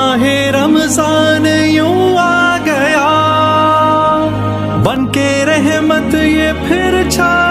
माहे रमजान यूं आ गया, बन के रहमत ये फिर छा